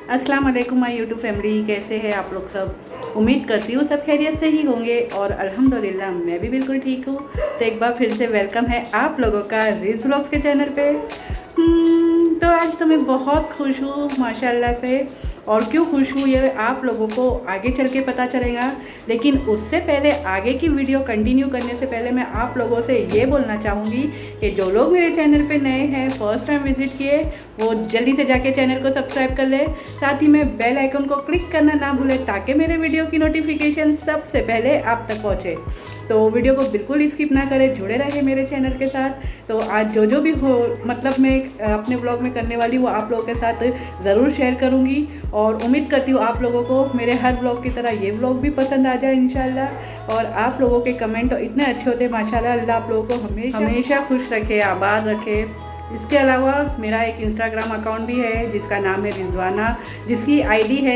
अस्सलाम वालेकुम my YouTube family, कैसे हैं आप लोग सब। उम्मीद करती हूँ सब खैरियत से ही होंगे और अल्हम्दुलिल्लाह मैं भी बिल्कुल ठीक हूँ। तो एक बार फिर से वेलकम है आप लोगों का रील्स व्लॉग्स के चैनल पे। तो आज तो मैं बहुत खुश हूँ माशाल्लाह से, और क्यों खुश हूँ ये आप लोगों को आगे चल के पता चलेगा। लेकिन उससे पहले आगे की वीडियो कंटिन्यू करने से पहले मैं आप लोगों से ये बोलना चाहूँगी कि जो लोग मेरे चैनल पे नए हैं, फर्स्ट टाइम विजिट किए, वो जल्दी से जाके चैनल को सब्सक्राइब कर ले। साथ ही में बेल आइकन को क्लिक करना ना भूलें ताकि मेरे वीडियो की नोटिफिकेशन सबसे पहले आप तक पहुँचे। तो वीडियो को बिल्कुल स्किप ना करें, जुड़े रहिए मेरे चैनल के साथ। तो आज जो भी हो मतलब मैं अपने ब्लॉग में करने वाली वो आप लोगों के साथ ज़रूर शेयर करूँगी, और उम्मीद करती हूँ आप लोगों को मेरे हर ब्लॉग की तरह ये ब्लॉग भी पसंद आ जाए इंशाल्लाह। और आप लोगों के कमेंट इतने अच्छे होते हैं माशाल्लाह, अल्लाह आप लोगों को हमेशा खुश रखे, आबाद रखे। इसके अलावा मेरा एक इंस्टाग्राम अकाउंट भी है जिसका नाम है रिजवाना, जिसकी आईडी है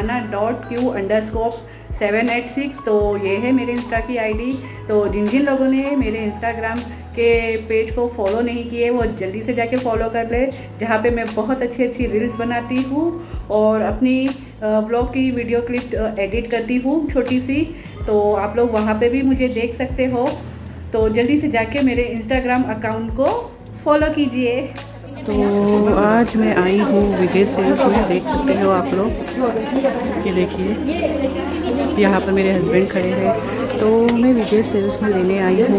rizwana.q_786। तो ये है मेरे इंस्टा की आईडी। तो जिन जिन लोगों ने मेरे इंस्टाग्राम के पेज को फॉलो नहीं किए वो जल्दी से जाके फॉलो कर ले, जहाँ पे मैं बहुत अच्छी अच्छी रील्स बनाती हूँ और अपनी व्लॉग की वीडियो क्लिप एडिट करती हूँ छोटी सी। तो आप लोग वहाँ पे भी मुझे देख सकते हो। तो जल्दी से जाके मेरे इंस्टाग्राम अकाउंट को फॉलो कीजिए। तो आज मैं आई हूँ विजय सेल्स में, देख सकते हो आप लोग। ये देखिए यहाँ पर मेरे हस्बैंड खड़े हैं। तो मैं विजय सेल्स में लेने आई हूँ,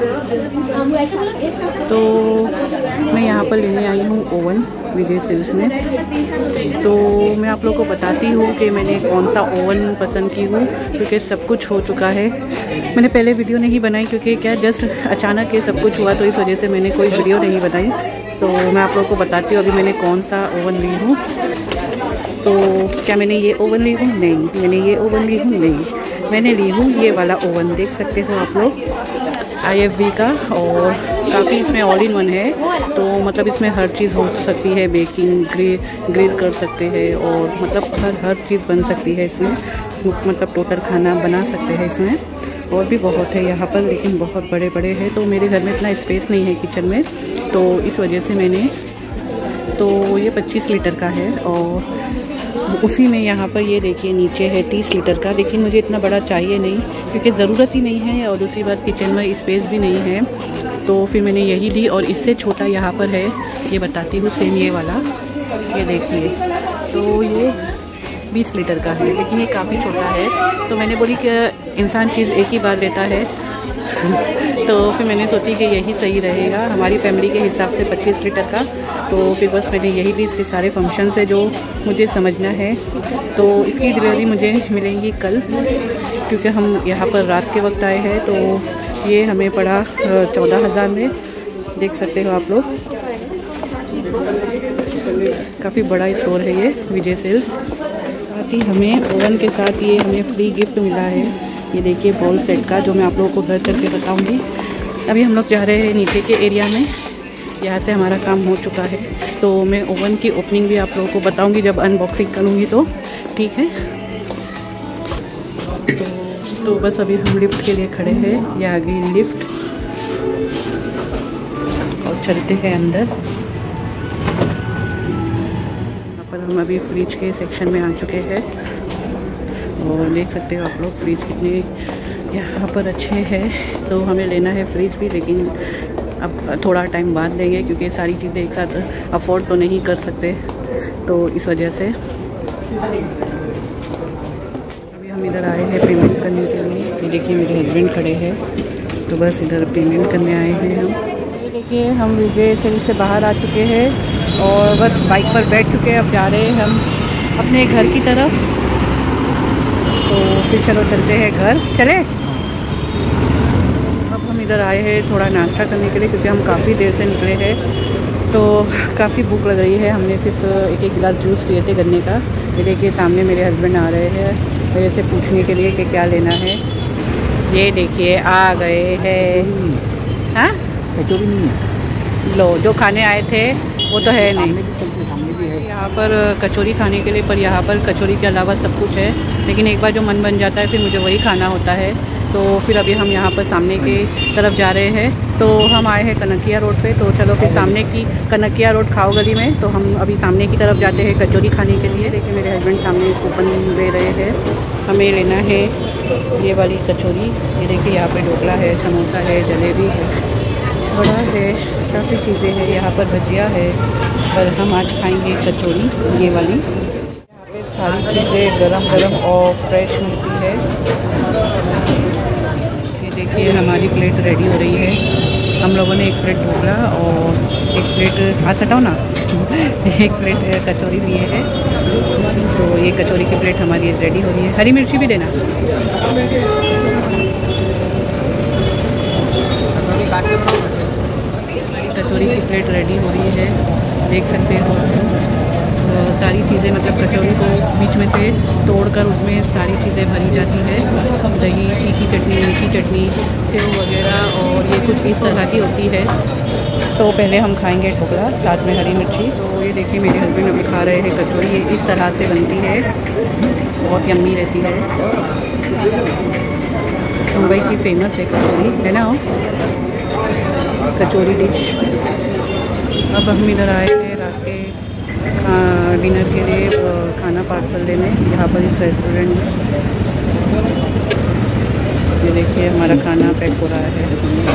तो मैं यहाँ पर लेने आई हूँ ओवन विजय सेल्स में। तो मैं आप लोगों को बताती हूँ कि मैंने कौन सा ओवन पसंद की हूँ, क्योंकि सब कुछ हो चुका है। मैंने पहले वीडियो नहीं बनाई क्योंकि क्या जस्ट अचानक ये सब कुछ हुआ, तो इस वजह से मैंने कोई वीडियो नहीं बनाई। तो मैं आप लोगों को बताती हूँ अभी मैंने कौन सा ओवन ली हूँ। तो क्या मैंने ये ओवन ली हूँ? नहीं। मैंने ये ओवन ली हूँ? नहीं। मैंने ली हूँ ये वाला ओवन, देख सकते हो आप लोग, IFB का। और काफ़ी इसमें ऑल इन वन है, तो मतलब इसमें हर चीज़ हो सकती है, बेकिंग, ग्रिल कर सकते हैं, और मतलब हर चीज़ बन सकती है इसमें, मतलब टोटल खाना बना सकते हैं इसमें। और भी बहुत है यहाँ पर, लेकिन बहुत बड़े बड़े हैं, तो मेरे घर में इतना स्पेस नहीं है किचन में, तो इस वजह से मैंने, तो ये 25 लीटर का है। और उसी में यहाँ पर ये देखिए नीचे है 30 लीटर का, लेकिन मुझे इतना बड़ा चाहिए नहीं क्योंकि ज़रूरत ही नहीं है, और दूसरी बात किचन में स्पेस भी नहीं है, तो फिर मैंने यही ली। और इससे छोटा यहाँ पर है, ये बताती हूँ, सेम ये वाला, ये देखिए। तो ये 20 लीटर का है, लेकिन ये काफ़ी छोटा है। तो मैंने बोली कि इंसान चीज़ एक ही बार लेता है, तो फिर मैंने सोची कि यही सही रहेगा हमारी फैमिली के हिसाब से 25 लीटर का। तो फिर बस मैंने यही ली। इसके सारे फंक्शन है जो मुझे समझना है। तो इसकी डिलीवरी मुझे मिलेंगी कल, क्योंकि हम यहाँ पर रात के वक्त आए हैं। तो ये हमें पड़ा 14,000 में, देख सकते हो आप लोग। काफ़ी बड़ा स्टोर है ये विजय सेल्स। साथ ही हमें ओवन के साथ ये हमें फ्री गिफ्ट मिला है, ये देखिए बॉल सेट का, जो मैं आप लोगों को घर चल के बताऊँगी। अभी हम लोग जा रहे हैं नीचे के एरिया में, यहाँ से हमारा काम हो चुका है। तो मैं ओवन की ओपनिंग भी आप लोगों को बताऊँगी जब अनबॉक्सिंग करूँगी, तो ठीक है। तो बस अभी हम लिफ्ट के लिए खड़े हैं, ये आ गई लिफ्ट, और चलते हैं अंदर। यहाँ पर हम अभी फ्रिज के सेक्शन में आ चुके हैं, और देख सकते हो आप लोग फ्रिज कितने यहाँ पर अच्छे हैं। तो हमें लेना है फ्रिज भी, लेकिन अब थोड़ा टाइम बाद लेंगे क्योंकि सारी चीज़ें एक साथ अफोर्ड तो नहीं कर सकते, तो इस वजह से। अभी हम इधर आए हैं पेमेंट करने के लिए। ये देखिए मेरे हस्बैंड खड़े हैं, तो बस इधर पेमेंट करने आए हैं हम। ये देखिए हम विजय सेल्स से बाहर आ चुके हैं और बस बाइक पर बैठ चुके हैं। अब जा रहे हैं हम अपने घर की तरफ। तो फिर चलो चलते हैं घर, चले। अब हम इधर आए हैं थोड़ा नाश्ता करने के लिए, क्योंकि हम काफ़ी देर से निकले हैं, तो काफ़ी भूख लग रही है। हमने सिर्फ एक गिलास जूस पिए थे गन्ने का। ये देखिए सामने मेरे हस्बैंड आ रहे हैं मेरे से पूछने के लिए कि क्या लेना है। ये देखिए आ गए हैं। हाँ, कचौरी नहीं है। लो, जो खाने आए थे वो तो है नहीं। यहाँ पर कचौरी खाने के लिए, पर यहाँ पर कचौरी के अलावा सब कुछ है, लेकिन एक बार जो मन बन जाता है फिर मुझे वही खाना होता है। तो फिर अभी हम यहाँ पर सामने के तरफ जा रहे हैं। तो हम आए हैं कनकिया रोड पे, तो चलो फिर सामने की कनकिया रोड खाओ गली में, तो हम अभी सामने की तरफ जाते हैं कचौरी खाने के लिए। देखिए मेरे हस्बैंड सामने कूपन ले रहे हैं, हमें लेना है ये वाली कचौरी। ये देखिए यहाँ पे ढोकला है, समोसा है, जलेबी है, बड़ा है, काफ़ी चीज़ें हैं यहाँ पर, भजिया है, पर हम आज खाएंगे कचौरी ये वाली। यहाँ पे सारी चीज़ें गरम गरम और फ्रेश मिलती है। ये देखिए हमारी प्लेट रेडी हो रही है। हम लोगों ने एक प्लेट ढोकला और एक प्लेट हाथ हटाओ ना एक प्लेट कचौरी लिए है। तो ये कचौरी की प्लेट हमारी रेडी हो रही है। हरी मिर्ची भी देना। कचौरी की प्लेट रेडी हो रही है, देख सकते हो। सारी चीज़ें मतलब कचौरी को बीच में से तोड़कर उसमें सारी चीज़ें भरी जाती है। दही, तीखी चटनी, मीठी चटनी, सेव वगैरह, और ये कुछ इस तरह की होती है। तो पहले हम खाएंगे ढोकला, साथ में हरी मिर्ची। तो ये देखिए मेरे हस्बैंड अभी खा रहे हैं कचौरी। ये इस तरह से बनती है, बहुत यम्मी रहती है। मुंबई की फेमस है कचौरी, है ना कचौरी डिश। अब हम इधर आए हैं रात के डिनर के लिए खाना पार्सल लेने, यहाँ पर इस रेस्टोरेंट में। ये देखिए हमारा खाना पैक हो रहा है,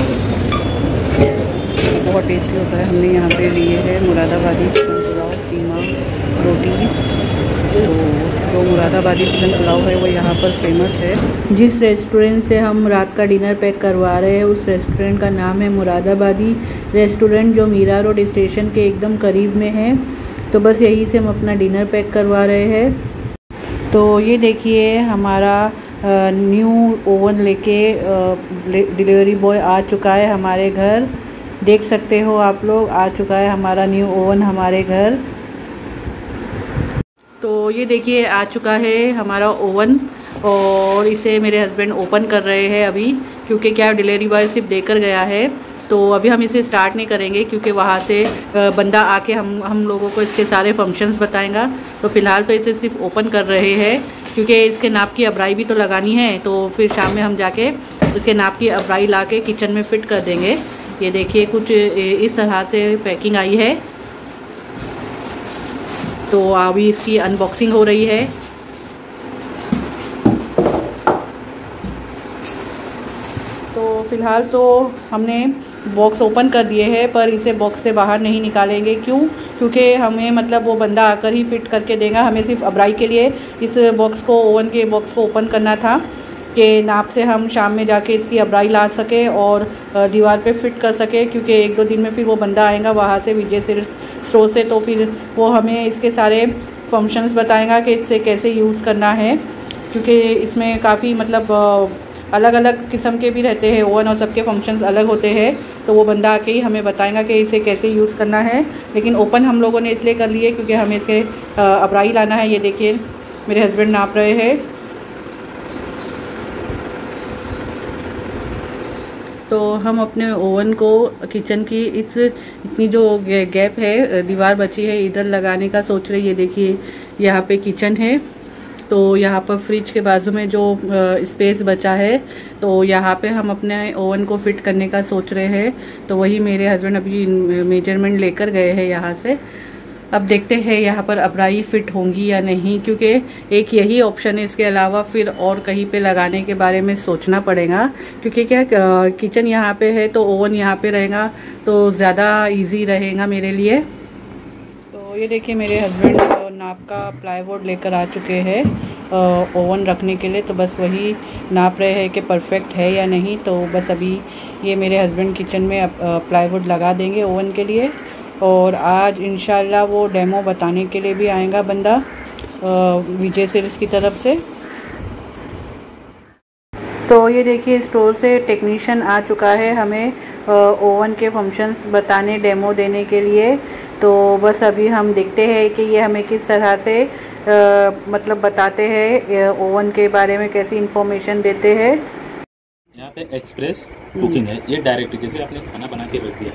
बहुत टेस्टी होता है। हमने यहाँ पे लिए है मुरादाबादी चिकन पुलाव, कीमा, रोटी। तो जो मुरादाबादी चिकन पुलाव है वो यहाँ पर फेमस है। जिस रेस्टोरेंट से हम रात का डिनर पैक करवा रहे हैं उस रेस्टोरेंट का नाम है मुरादाबादी रेस्टोरेंट, जो मीरा रोड स्टेशन के एकदम करीब में है। तो बस यहीं से हम अपना डिनर पैक करवा रहे हैं। तो ये देखिए हमारा न्यू ओवन लेके डिलीवरी बॉय आ चुका है हमारे घर। देख सकते हो आप लोग, आ चुका है हमारा न्यू ओवन हमारे घर। तो ये देखिए आ चुका है हमारा ओवन, और इसे मेरे हस्बैंड ओपन कर रहे हैं अभी, क्योंकि क्या डिलीवरी बॉय सिर्फ देकर गया है। तो अभी हम इसे स्टार्ट नहीं करेंगे, क्योंकि वहाँ से बंदा आके हम लोगों को इसके सारे फंक्शंस बताएगा। तो फ़िलहाल तो इसे सिर्फ ओपन कर रहे हैं, क्योंकि इसके नाप की अबराई भी तो लगानी है। तो फिर शाम में हम जाके इसके नाप की अबराई ला के किचन में फ़िट कर देंगे। ये देखिए कुछ इस तरह से पैकिंग आई है। तो अभी इसकी अनबॉक्सिंग हो रही है। तो फ़िलहाल तो हमने बॉक्स ओपन कर दिए हैं, पर इसे बॉक्स से बाहर नहीं निकालेंगे। क्यों? क्योंकि हमें मतलब वो बंदा आकर ही फ़िट करके देगा। हमें सिर्फ अबराई के लिए इस बॉक्स को, ओवन के बॉक्स को ओपन करना था, कि नाप से हम शाम में जाके इसकी अबराई ला सके और दीवार पे फिट कर सके। क्योंकि 1-2 दिन में फिर वो बंदा आएगा वहाँ से, विजय स्टोर से। तो फिर वो हमें इसके सारे फंक्शंस बताएगा कि इससे कैसे यूज़ करना है, क्योंकि इसमें काफ़ी मतलब अलग अलग किस्म के भी रहते हैं ओवन, और सबके फंक्शंस अलग होते हैं। तो वो बंदा आके ही हमें बताएगा कि इसे कैसे यूज़ करना है। लेकिन ओपन हम लोगों ने इसलिए कर लिए क्योंकि हमें इसके अबराई लाना है। ये देखिए मेरे हस्बैंड नाप रहे हैं। तो हम अपने ओवन को किचन की इतनी जो गैप है, दीवार बची है, इधर लगाने का सोच रहे। ये देखिए यहाँ पे किचन है, तो यहाँ पर फ्रिज के बाजू में जो स्पेस बचा है, तो यहाँ पे हम अपने ओवन को फिट करने का सोच रहे हैं। तो वही मेरे हस्बैंड अभी मेजरमेंट लेकर गए हैं यहाँ से। अब देखते हैं यहाँ पर अबराई फिट होंगी या नहीं, क्योंकि एक यही ऑप्शन है। इसके अलावा फिर और कहीं पे लगाने के बारे में सोचना पड़ेगा, क्योंकि क्या किचन यहाँ पे है तो ओवन यहाँ पे रहेगा, तो ज़्यादा इजी रहेगा मेरे लिए। तो ये देखिए मेरे हस्बैंड नाप का प्लाईवुड लेकर आ चुके हैं ओवन रखने के लिए। तो बस वही नाप रहे हैं कि परफेक्ट है या नहीं। तो बस अभी ये मेरे हस्बैंड किचन में प्लाईवुड लगा देंगे ओवन के लिए, और आज इंशाल्लाह वो डेमो बताने के लिए भी आएगा बंदा विजय सेल्स की तरफ से। तो ये देखिए स्टोर से टेक्नीशियन आ चुका है हमें ओवन के फंक्शंस बताने, डेमो देने के लिए। तो बस अभी हम देखते हैं कि ये हमें किस तरह से मतलब बताते हैं ओवन के बारे में, कैसी इन्फॉर्मेशन देते हैं। यहाँ पे एक्सप्रेस कुकिंग है, ये डायरेक्ट जैसे आपने खाना बना के रख दिया है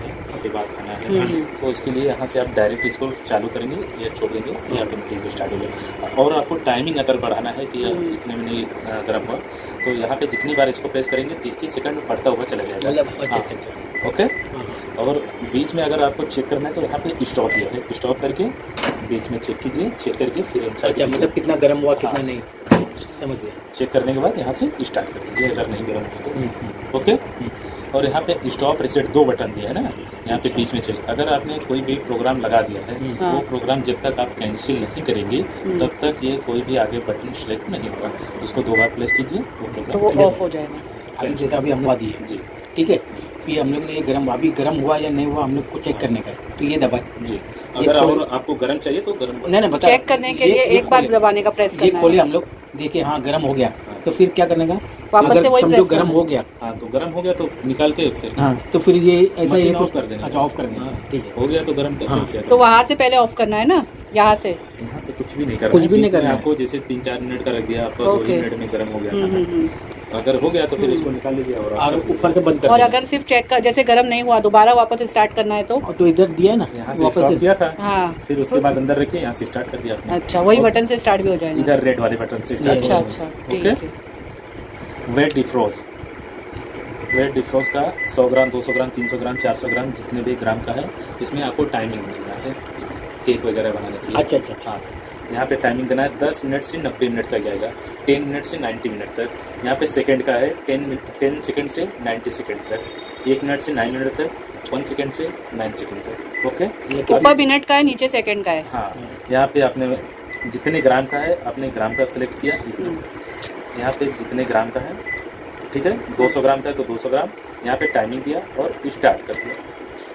के बाद खाना है, तो इसके लिए यहाँ से आप डायरेक्ट इसको चालू करेंगे या छोड़ देंगे, ये ऑटोमेटिक स्टार्ट हो जाएगा। और आपको टाइमिंग अगर बढ़ाना है कि इतने में नहीं गर्म हुआ, तो यहाँ पे जितनी बार इसको प्रेस करेंगे 30-30 सेकंड में बढ़ता हुआ चला जाएगा। अच्छा। ओके। और बीच में अगर आपको चेक करना है तो यहाँ पे स्टॉप दिया है, स्टॉप करके बीच में चेक कीजिए, चेक करके फिर इनसाइड। अच्छा, मतलब कितना गर्म हुआ कितना नहीं, समझ गया। चेक करने के बाद यहाँ से स्टार्ट कर दीजिए अगर नहीं गर्म हो तो। ओके। और यहाँ पे स्टॉप रिसेट 2 बटन दिया है ना, यहाँ पे बीच में चेक। अगर आपने कोई भी प्रोग्राम लगा दिया है, वो प्रोग्राम जब तक आप कैंसिल नहीं करेंगे तब तक ये कोई भी आगे बटन सिलेक्ट नहीं होगा। इसको 2 बार प्रेस कीजिए, वो प्रोग्राम ऑफ हो जाएगा। अभी जैसा अभी हमने दी है जी, ठीक है। फिर हम लोग ने ये गर्म हुआ या नहीं हुआ हम लोग को चेक करने का, तो ये दबा जी। अगर और आपको गर्म चाहिए तो गर्म, नहीं बता, चेक करने के लिए एक बार दबाने का प्रेस करना है। ये खोले हम लोग, देखे हाँ गर्म हो गया, तो फिर क्या करने का, वापस से वही समझो गर्म हो गया। हाँ, तो गर्म हो गया तो निकाल के फिर हाँ, तो फिर ये ऐसा ये ऑफ कर देना। अच्छा, ऑफ कर देना, ठीक है। हो गया तो गर्म कर, तो वहाँ से पहले ऑफ करना है ना, यहाँ से कुछ भी नहीं करना, कुछ भी नहीं करना आपको। जैसे 3-4 मिनट का रख दिया आपको, 2 मिनट में गर्म हो गया। अगर हो गया तो फिर इसको निकाल लीजिए और ऊपर से बंद कर। और अगर सिर्फ चेक कर, जैसे गर्म नहीं हुआ दोबारा वापस स्टार्ट करना है तो इधर दिया है ना, यहाँ से वापस दिया था। हाँ, फिर उसके बाद अंदर रखिए, यहाँ से स्टार्ट कर दिया आपने। अच्छा, वही बटन से स्टार्ट भी हो जाएगा, इधर रेड वाले बटन से स्टार्ट। अच्छा, ठीक है। वेट डिफ्रोज का 100 ग्राम, 200 ग्राम, 300 ग्राम, 400 ग्राम, जितने भी ग्राम का है, इसमें आपको टाइमिंग देना है केक वगैरह बनाने के लिए। अच्छा। हाँ, यहाँ पे टाइमिंग देना है 10 मिनट से 90 मिनट तक जाएगा, 10 मिनट से 90 मिनट तक। यहाँ पे सेकंड का है 10 सेकंड से 90 सेकंड तक, 1 मिनट से 9 मिनट तक, 1 सेकंड से 9 सेकंड तक। ओके। ऊपर मिनट का है, नीचे सेकंड का है। हाँ, यहाँ पे आपने जितने ग्राम का है आपने ग्राम का सिलेक्ट किया, यहाँ पे जितने ग्राम का है, ठीक है। 200 ग्राम का है तो 200 ग्राम, यहाँ पे टाइमिंग दिया और स्टार्ट कर दिया।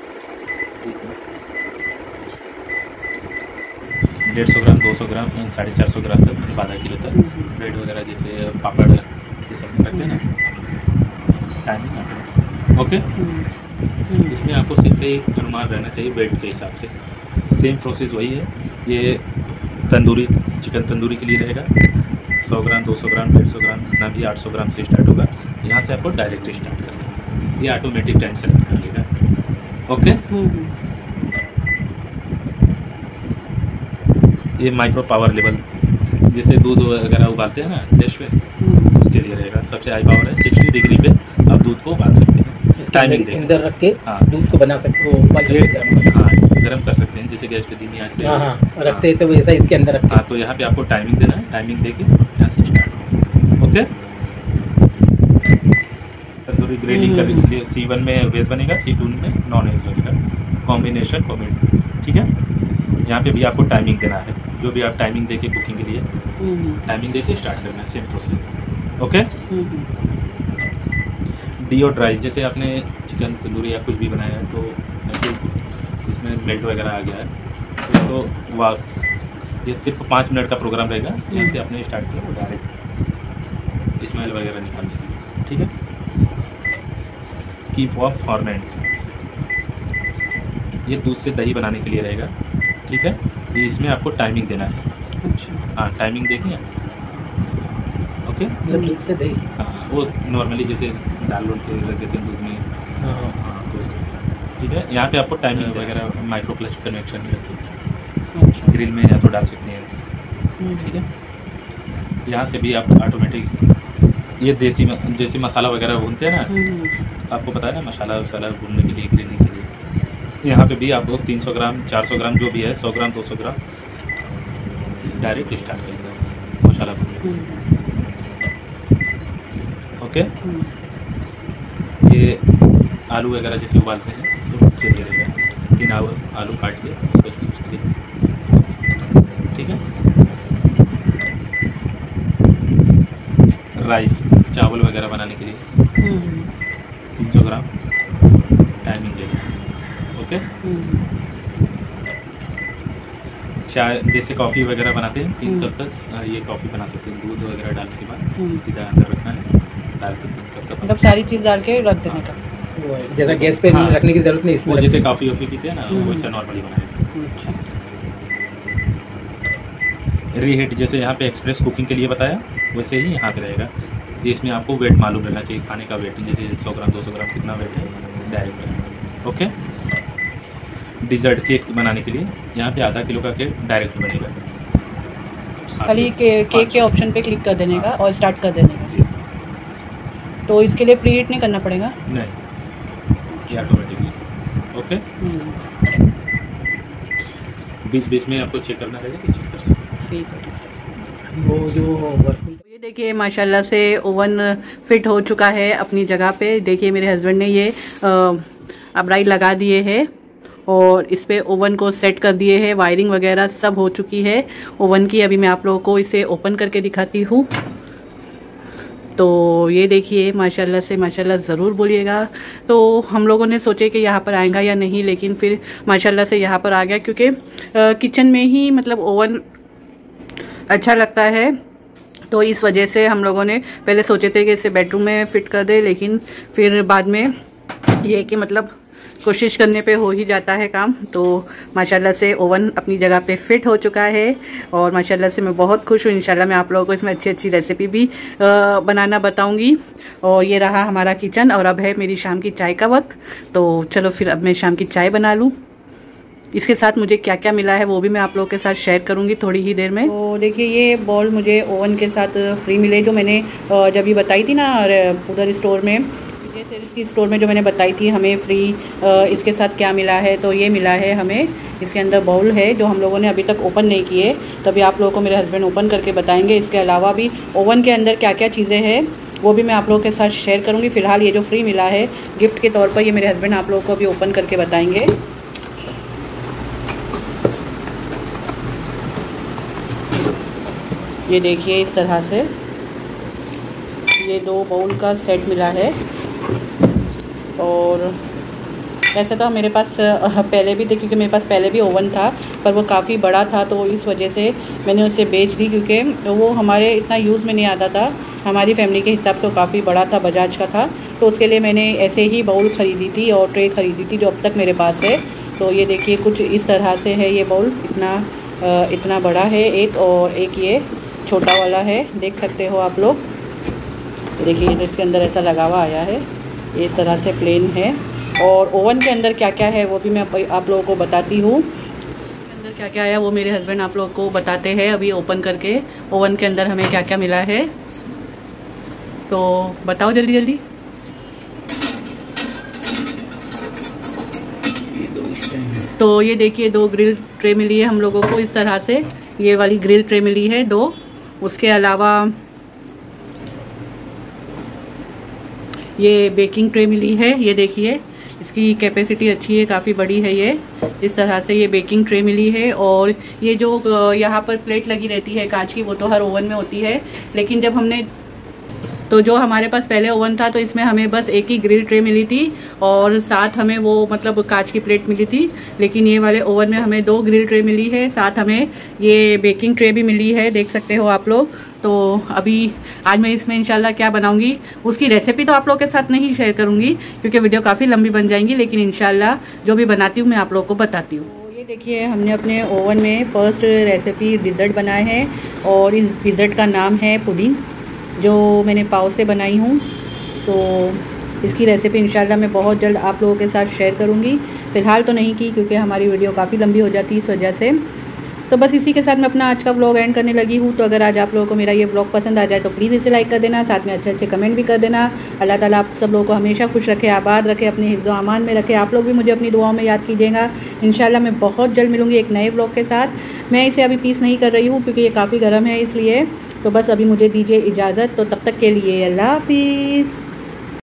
150 ग्राम, 200 ग्राम, 450 ग्राम तक, मतलब आधा किलो तक ब्रेड वगैरह जैसे पापड़ ये सब रखते हैं ना, टाइमिंग। ओके। इसमें आपको सिर्फ एक अनुमान रहना चाहिए वेट के हिसाब से। सेम प्रोसेस वही है, ये चिकन तंदूरी के लिए रहेगा। 100 ग्राम, 200 ग्राम, 150 ग्राम, जितना भी 800 ग्राम से स्टार्ट होगा। यहाँ से आपको डायरेक्ट स्टार्ट करना है, ये ऑटोमेटिक टाइम सेलेक्ट कर लेगा। ओके। ये माइक्रो पावर लेवल, जैसे दूध वगैरह उबालते हैं ना गैस पे, उसके लिए रहेगा। सबसे हाई पावर है, 60 डिग्री पे आप दूध को उबाल सकते हैं। टाइमिंग अंदर रख के हाँ दूध को बना सकते हो, गर्म कर सकते हैं, जैसे गैस पे धीमी आंच पे रखते हैं तो वैसा इसके अंदर रखते। हाँ, तो यहाँ पे आपको टाइमिंग देना है, टाइमिंग देके यहाँ से स्टार्ट। ओके। तंदूरी ग्रेडिंग कर लिए, C1 में वेज बनेगा, C2 में नॉन वेज बनेगा, कॉम्बिनेशन। ठीक है। यहाँ पे भी आपको टाइमिंग देना है, जो भी आप टाइमिंग देके कुकिंग के लिए टाइमिंग देके स्टार्ट करना है, सेम प्रोसेस। ओके। डीओ ड्राई, जैसे आपने चिकन तंदूरी या कुछ भी बनाया है तो ऐसे इसमें मेल्ट वगैरह आ गया है तो वाह, ये सिर्फ 5 मिनट का प्रोग्राम रहेगा। यहाँ से आपने स्टार्ट किया तो डायरेक्ट स्मेल वगैरह निकाल देंगे। ठीक है। कीप ऑफ फॉर्मेट, ये दूध से दही बनाने के लिए रहेगा। ठीक है। ये इसमें आपको टाइमिंग देना है। हाँ, टाइमिंग देखिए। ओके। मतलब दूध से दही, हाँ, वो नॉर्मली जैसे दाल लोट के रख देते हैं दूध में। हाँ, तो ठीक है। यहाँ पे आपको टाइमिंग वगैरह माइक्रो क्लच कनेक्शन भी रख सकते हैं, ग्रिल में या तो डाल सकते हैं। ठीक है। यहाँ से भी आप ऑटोमेटिक, ये देसी जैसे मसाला वगैरह भूनते हैं ना, आपको पता है ना, मसाला वसाला भूनने के लिए, ग्रिलिंग के लिए। यहाँ पे भी आपको 300 ग्राम, 400 ग्राम जो भी है, 100 ग्राम, 200 ग्राम डायरेक्ट स्टार्ट कर देगा मसाला भूनना। ओके। ये आलू वगैरह जैसे उबालते हैं तो चलिए रहेगा, 3 आलू काट के उसको चिप्स के लिए। ठीक है। राइस, चावल वगैरह बनाने के लिए 300 ग्राम टाइमिंग देगा। ओके। चाय, जैसे कॉफ़ी वगैरह बनाते हैं 3 कप तक ये कॉफ़ी बना सकते हैं, दूध वगैरह डालने के बाद सीधा अंदर रखना है, डाल के 3 कप तक, मतलब सारी चीज़ डाल के रख देने का। जैसा गैस पे रखने की जरूरत नहीं, इसमें जैसे कॉफ़ी वॉफ़ी पीते हैं ना, वैसे नॉर्मली बनाए। रीहीट, जैसे यहाँ पे एक्सप्रेस कुकिंग के लिए बताया वैसे ही यहाँ पे रहेगा। ये इसमें आपको वेट मालूम रहना चाहिए, खाने का वेट, जैसे 100 ग्राम, 200 ग्राम कितना वेट है डायरेक्ट। ओके। डिज़र्ट केक बनाने के लिए यहाँ पे आधा किलो का केक डायरेक्ट बनेगा। खाली केक के ऑप्शन पे क्लिक कर देने का और स्टार्ट कर देने का। जी। तो इसके लिए प्री हीट नहीं करना पड़ेगा? नहीं, ये ऑटोमेटिकली। ओके, बीच बीच में आपको चेक करना रहेगा तो चेक कर सकते हैं। वो जो ये देखिए माशाल्लाह से ओवन फिट हो चुका है अपनी जगह पे। देखिए मेरे हस्बैंड ने ये अब्राइट लगा दिए हैं और इस पे ओवन को सेट कर दिए हैं। वायरिंग वगैरह सब हो चुकी है ओवन की। अभी मैं आप लोगों को इसे ओपन करके दिखाती हूँ। तो ये देखिए माशाल्लाह से माशाल्लाह ज़रूर बोलिएगा। तो हम लोगों ने सोचे कि यहाँ पर आएगा या नहीं, लेकिन फिर माशाल्लाह से यहाँ पर आ गया, क्योंकि किचन में ही मतलब ओवन अच्छा लगता है। तो इस वजह से हम लोगों ने पहले सोचे थे कि इसे बेडरूम में फ़िट कर दे, लेकिन फिर बाद में ये कि मतलब कोशिश करने पे हो ही जाता है काम। तो माशाल्लाह से ओवन अपनी जगह पे फिट हो चुका है और माशाल्लाह से मैं बहुत खुश हूँ। इंशाल्लाह मैं आप लोगों को इसमें अच्छी अच्छी रेसिपी भी बनाना बताऊंगी। और ये रहा हमारा किचन और अब है मेरी शाम की चाय का वक्त। तो चलो फिर अब मैं शाम की चाय बना लूँ। इसके साथ मुझे क्या क्या मिला है वो भी मैं आप लोगों के साथ शेयर करूंगी थोड़ी ही देर में। तो देखिए ये बॉल मुझे ओवन के साथ फ्री मिले, जो मैंने जब ये बताई थी ना उधर स्टोर में, सेल्स की स्टोर में जो मैंने बताई थी हमें फ्री इसके साथ क्या मिला है। तो ये मिला है हमें, इसके अंदर बाउल है जो हम लोगों ने अभी तक ओपन नहीं किए। तभी आप लोगों को मेरे हस्बैंड ओपन करके बताएंगे। इसके अलावा भी ओवन के अंदर क्या क्या चीज़ें हैं वो भी मैं आप लोगों के साथ शेयर करूँगी। फ़िलहाल ये जो फ्री मिला है गिफ्ट के तौर पर, ये मेरे हस्बैंड आप लोगों को भी ओपन करके बताएँगे। ये देखिए इस तरह से ये 2 बाउल का सेट मिला है। और ऐसा था मेरे पास पहले भी थे, क्योंकि मेरे पास पहले भी ओवन था पर वो काफ़ी बड़ा था, तो इस वजह से मैंने उसे बेच दी, क्योंकि वो हमारे इतना यूज़ में नहीं आता था। हमारी फैमिली के हिसाब से वो काफ़ी बड़ा था, बजाज का था। तो उसके लिए मैंने ऐसे ही बाउल ख़रीदी थी और ट्रे ख़रीदी थी जो अब तक मेरे पास है। तो ये देखिए कुछ इस तरह से है ये बाउल, इतना बड़ा है एक, और एक ये छोटा वाला है, देख सकते हो आप लोग। देखिए इसके अंदर ऐसा लगा हुआ आया है, इस तरह से प्लेन है। और ओवन के अंदर क्या क्या है वो भी मैं आप लोगों को बताती हूँ। इसके अंदर क्या क्या आया वो मेरे हस्बैंड आप लोगों को बताते हैं अभी ओपन करके ओवन के अंदर हमें क्या क्या मिला है। तो बताओ जल्दी जल्दी। तो ये देखिए 2 ग्रिल ट्रे मिली है हम लोगों को इस तरह से, ये वाली ग्रिल ट्रे मिली है 2। उसके अलावा ये बेकिंग ट्रे मिली है, ये देखिए इसकी कैपेसिटी अच्छी है, काफ़ी बड़ी है ये। इस तरह से ये बेकिंग ट्रे मिली है। और ये जो यहाँ पर प्लेट लगी रहती है कांच की, वो तो हर ओवन में होती है, लेकिन जब हमने तो जो हमारे पास पहले ओवन था तो इसमें हमें बस एक ही ग्रिल ट्रे मिली थी और साथ हमें वो मतलब कांच की प्लेट मिली थी। लेकिन ये वाले ओवन में हमें 2 ग्रिल ट्रे मिली है, साथ हमें ये बेकिंग ट्रे भी मिली है, देख सकते हो आप लोग। तो अभी आज मैं इसमें इंशाल्लाह क्या बनाऊंगी उसकी रेसिपी तो आप लोगों के साथ नहीं शेयर करूंगी, क्योंकि वीडियो काफ़ी लंबी बन जाएंगी, लेकिन इंशाल्लाह जो भी बनाती हूँ मैं आप लोगों को बताती हूँ। ये देखिए हमने अपने ओवन में फर्स्ट रेसिपी डिज़र्ट बनाए हैं और इस डिज़र्ट का नाम है पुडिंग, जो मैंने पाव से बनाई हूँ। तो इसकी रेसिपी इंशाल्लाह मैं बहुत जल्द आप लोगों के साथ शेयर करूँगी। फ़िलहाल तो नहीं की, क्योंकि हमारी वीडियो काफ़ी लंबी हो जाती है इस वजह से। तो बस इसी के साथ मैं अपना आज का व्लॉग एंड करने लगी हूँ। तो अगर आज आप लोगों को मेरा ये व्लॉग पसंद आ जाए तो प्लीज़ इसे लाइक कर देना, साथ में अच्छे अच्छे कमेंट भी कर देना। अल्लाह ताला आप सब लोगों को हमेशा खुश रखे, आबाद रखे, अपने हिफ्ज़ अमान में रखे। आप लोग भी मुझे अपनी दुआओं में याद कीजिएगा। इंशाल्लाह मैं बहुत जल्द मिलूँगी एक नए व्लॉग के साथ। मैं इसे अभी पीस नहीं कर रही हूँ क्योंकि ये काफ़ी गर्म है, इसलिए। तो बस अभी मुझे दीजिए इजाज़त। तो तब तक के लिए अल्लाह हाफिज़।